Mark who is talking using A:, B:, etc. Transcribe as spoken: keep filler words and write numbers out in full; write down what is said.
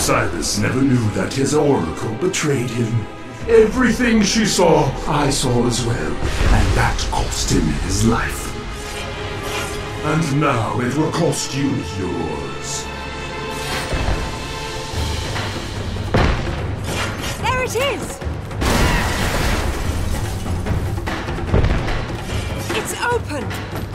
A: Cyrus never knew that his oracle betrayed him. Everything she saw, I saw as well, and that cost him his life. And now it will cost you yours.
B: There it is! It's open!